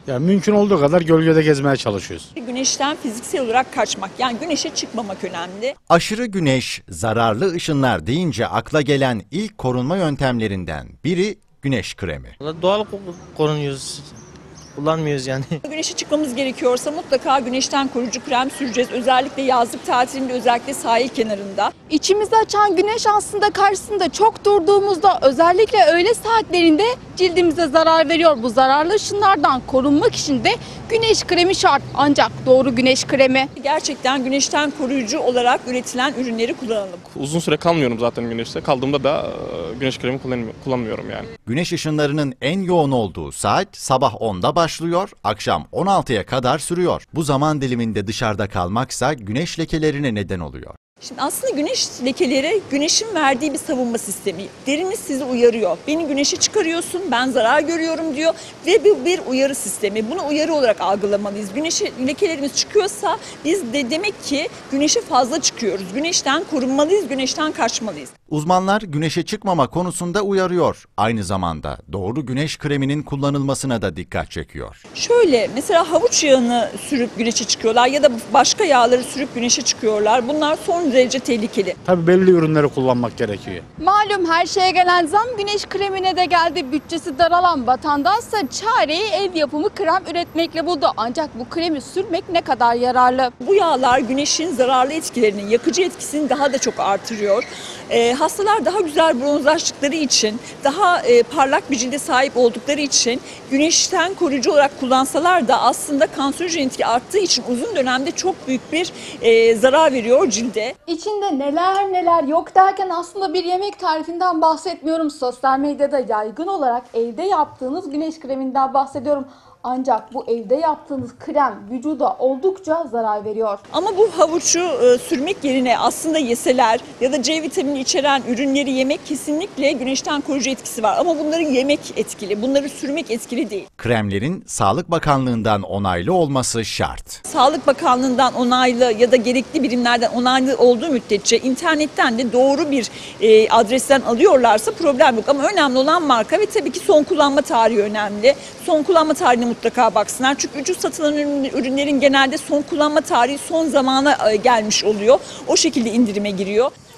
Yani mümkün olduğu kadar gölgede gezmeye çalışıyoruz. Güneşten fiziksel olarak kaçmak, yani güneşe çıkmamak önemli. Aşırı güneş, zararlı ışınlar deyince akla gelen ilk korunma yöntemlerinden biri güneş kremi. Doğal korunuyoruz. Kullanmıyoruz yani. Güneşe çıkmamız gerekiyorsa mutlaka güneşten koruyucu krem süreceğiz. Özellikle yazlık tatilinde, özellikle sahil kenarında. İçimizi açan güneş aslında karşısında çok durduğumuzda, özellikle öğle saatlerinde cildimize zarar veriyor. Bu zararlı ışınlardan korunmak için de güneş kremi şart. Ancak doğru güneş kremi. Gerçekten güneşten koruyucu olarak üretilen ürünleri kullanalım. Uzun süre kalmıyorum zaten güneşte. Kaldığımda da güneş kremi kullanmıyorum yani. Güneş ışınlarının en yoğun olduğu saat sabah 10'da başlıyor, akşam 16'ya kadar sürüyor. Bu zaman diliminde dışarıda kalmaksa güneş lekelerine neden oluyor. Şimdi aslında güneş lekeleri güneşin verdiği bir savunma sistemi. Deriniz sizi uyarıyor. Beni güneşe çıkarıyorsun, ben zarar görüyorum diyor ve bu bir uyarı sistemi. Bunu uyarı olarak algılamalıyız. Güneş lekelerimiz çıkıyorsa biz de demek ki güneşe fazla çıkıyoruz. Güneşten korunmalıyız, güneşten kaçmalıyız. Uzmanlar güneşe çıkmama konusunda uyarıyor. Aynı zamanda doğru güneş kreminin kullanılmasına da dikkat çekiyor. Şöyle mesela havuç yağını sürüp güneşe çıkıyorlar ya da başka yağları sürüp güneşe çıkıyorlar. Bunlar son derece tehlikeli. Tabii belli ürünleri kullanmak gerekiyor. Malum her şeye gelen zam güneş kremine de geldi. Bütçesi daralan vatandaşsa çareyi ev yapımı krem üretmekle buldu. Ancak bu kremi sürmek ne kadar yararlı? Bu yağlar güneşin zararlı etkilerini, yakıcı etkisini daha da çok artırıyor. Hastalar daha güzel bronzlaştıkları için, daha parlak bir cilde sahip oldukları için güneşten koruyucu olarak kullansalar da aslında kanserojen etki arttığı için uzun dönemde çok büyük bir zarar veriyor cilde. İçinde neler neler yok derken aslında bir yemek tarifinden bahsetmiyorum. Sosyal medyada yaygın olarak evde yaptığınız güneş kreminden bahsediyorum. Ancak bu evde yaptığınız krem vücuda oldukça zarar veriyor. Ama bu havucu sürmek yerine aslında yeseler ya da C vitamini içeren ürünleri yemek kesinlikle güneşten koruyucu etkisi var. Ama bunların yemek etkili, bunları sürmek etkili değil. Kremlerin Sağlık Bakanlığı'ndan onaylı olması şart. Sağlık Bakanlığı'ndan onaylı ya da gerekli birimlerden onaylı olduğu müddetçe internetten de doğru bir adresten alıyorlarsa problem yok. Ama önemli olan marka ve tabii ki son kullanma tarihi önemli. Son kullanma tarihine mutlaka baksınlar. Çünkü ucuz satılan ürünlerin genelde son kullanma tarihi son zamana gelmiş oluyor. O şekilde indirime giriyor.